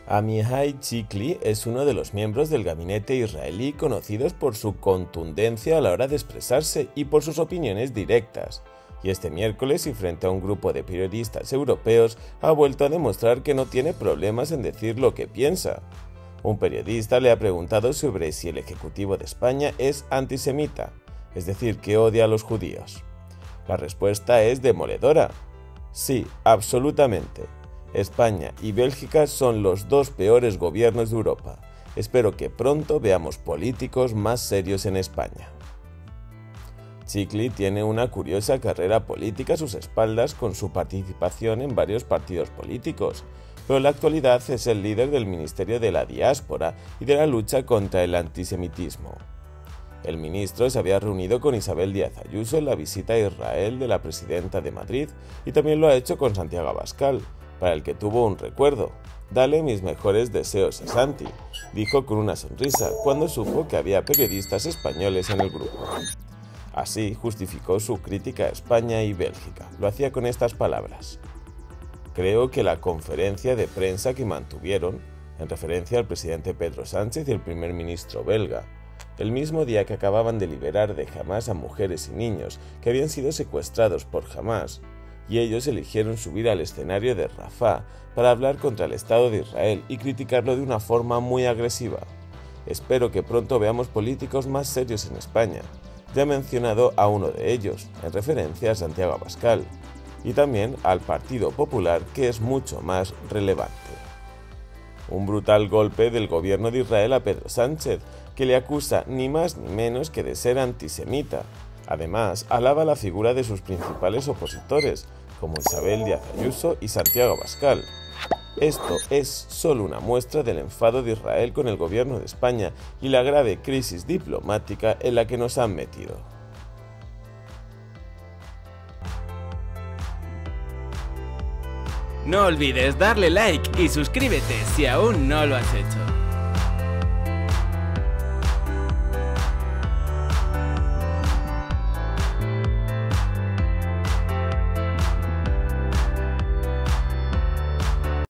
Amihai Chikli es uno de los miembros del gabinete israelí conocidos por su contundencia a la hora de expresarse y por sus opiniones directas. Y este miércoles, y frente a un grupo de periodistas europeos, ha vuelto a demostrar que no tiene problemas en decir lo que piensa. Un periodista le ha preguntado sobre si el Ejecutivo de España es antisemita, es decir, que odia a los judíos. La respuesta es demoledora. Sí, absolutamente. España y Bélgica son los dos peores gobiernos de Europa. Espero que pronto veamos políticos más serios en España. Chikli tiene una curiosa carrera política a sus espaldas con su participación en varios partidos políticos, pero en la actualidad es el líder del Ministerio de la Diáspora y de la lucha contra el antisemitismo. El ministro se había reunido con Isabel Díaz Ayuso en la visita a Israel de la presidenta de Madrid y también lo ha hecho con Santiago Abascal, para el que tuvo un recuerdo. «Dale mis mejores deseos a Santi», dijo con una sonrisa cuando supo que había periodistas españoles en el grupo. Así justificó su crítica a España y Bélgica. Lo hacía con estas palabras: «Creo que la conferencia de prensa que mantuvieron, en referencia al presidente Pedro Sánchez y el primer ministro belga, el mismo día que acababan de liberar de Hamás a mujeres y niños que habían sido secuestrados por Hamás, y ellos eligieron subir al escenario de Rafah para hablar contra el Estado de Israel y criticarlo de una forma muy agresiva. Espero que pronto veamos políticos más serios en España. Ya he mencionado a uno de ellos, en referencia a Santiago Abascal, y también al Partido Popular, que es mucho más relevante». Un brutal golpe del gobierno de Israel a Pedro Sánchez, que le acusa ni más ni menos que de ser antisemita. Además, alaba la figura de sus principales opositores, como Isabel Díaz Ayuso y Santiago Abascal. Esto es solo una muestra del enfado de Israel con el gobierno de España y la grave crisis diplomática en la que nos han metido. No olvides darle like y suscríbete si aún no lo has hecho.